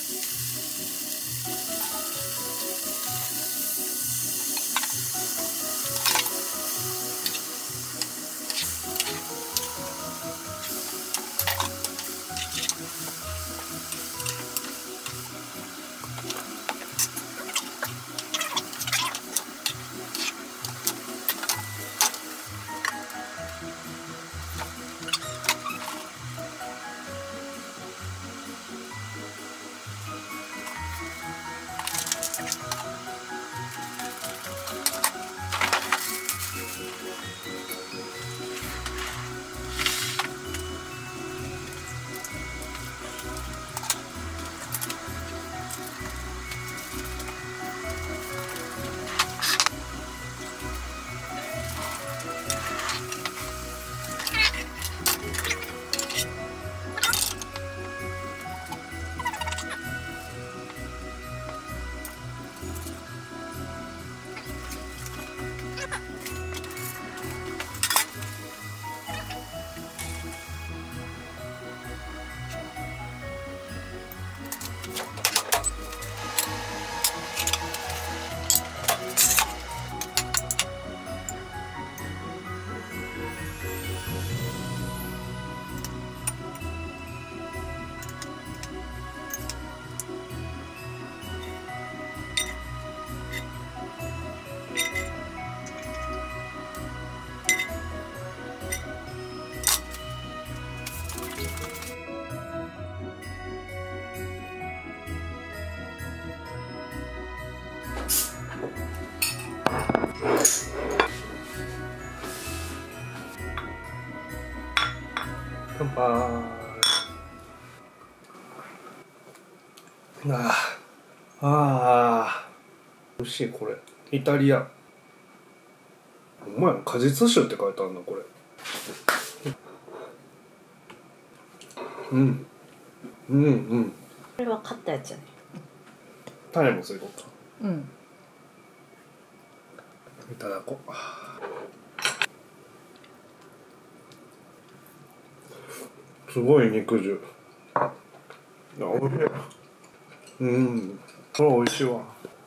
乾杯。美味しい。これイタリア。お前果実酒って書いてあるんだこれ。うんうんうん。 これは買ったやつやね。 種もついとった。 うん。 いただこう。すごい肉汁。おいしい。うん。これ美味しいわ。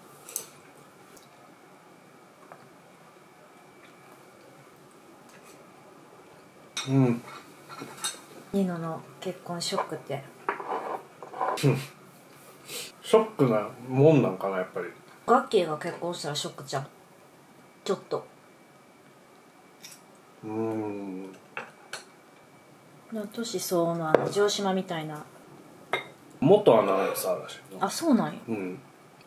うん。 ニノの結婚ショックって。 ショックなもんなんかなやっぱり。 ガッキーが結婚したらショックじゃん。ちょっと。年相応の城島みたいな。 元アナウンサーらしいな。 あ、そうなんや。 うん。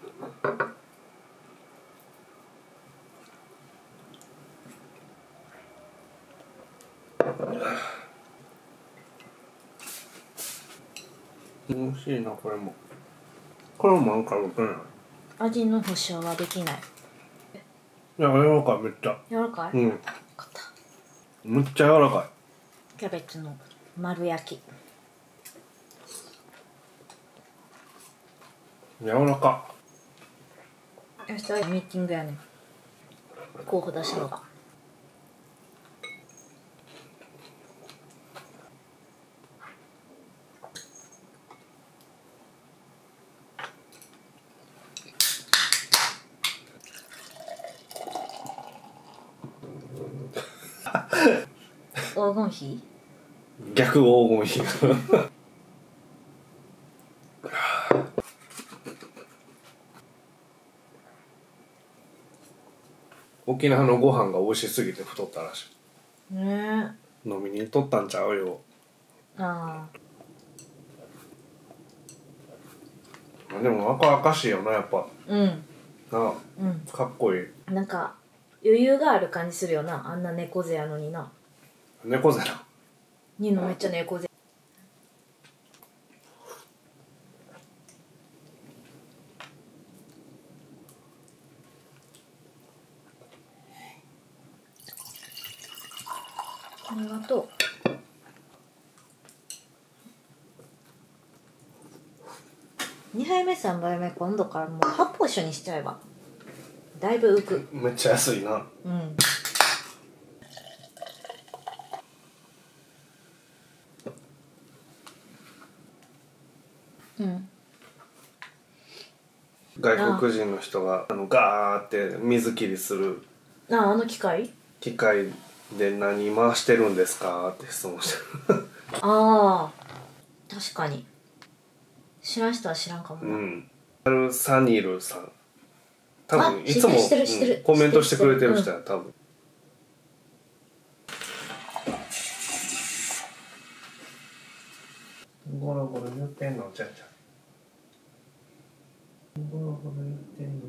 美味しいなこれも。これもなんか良くない？ 味の保証はできない。 いや柔らかいめっちゃ。 柔らかい？ うん。 かった。 めっちゃ柔らかキャベツの丸焼き。 柔らか。 明日はミーティングやねん。候補出したのが。黄金比？ 逆黄金比。沖縄のご飯が美味しすぎて太ったらしい。 ねえ。飲みに行っとったんちゃうよ。 ああ。でも若々しいよなやっぱ。 うん。 なあ、うん、かっこいい。 なんか余裕がある感じするよな。あんな猫背やのにな。 猫背な。 ニノめっちゃ猫背。ありがとう。2杯目3杯目今度からもう発泡酒にしちゃえばだいぶ浮く。 めっちゃ安いな。 うん。うん。 外国人の人がガーって水切りするあの機械。 機械で何回してるんですかって質問してるああ確かに知らん人は知らんかもな。 サニルさん多分いつも知ってるコメントしてくれてる人や多分。ゴロゴロ言ってんのちゃうちゃう。ゴロゴロ言ってんの。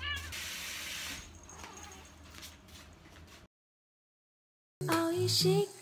おいし